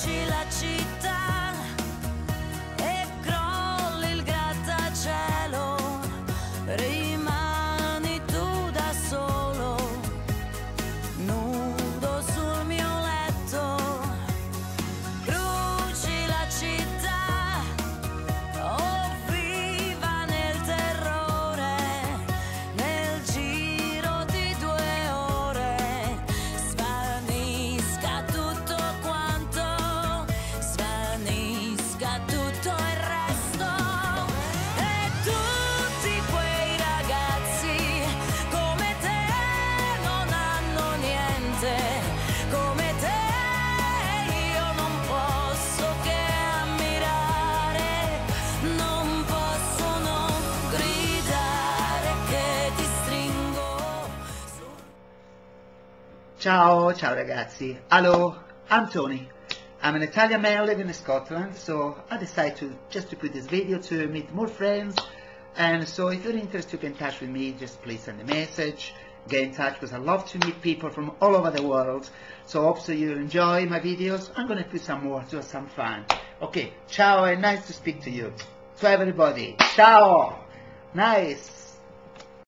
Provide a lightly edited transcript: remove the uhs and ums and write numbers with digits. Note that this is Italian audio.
bruci la città e crolli il grattacielo, rimani tu da solo, nudo sul mio letto. Bruci la città, oh viva nel terrore, nel giro di 2 ore svanisca tutto quanto, svanisca tutto il resto. E tutti quei ragazzi come te non hanno niente, come te io non posso che ammirare, non posso non gridare che ti stringo su. Ciao ragazzi. Hello, I'm Tony. I'm an Italian man living in Scotland, so I decided to put this video to meet more friends. And so if you're interested to get in touch with me, just please send a message, get in touch, because I love to meet people from all over the world. So hope so you enjoy my videos. I'm gonna put some more to have some fun. Okay, ciao and nice to speak to you. To everybody, ciao, nice.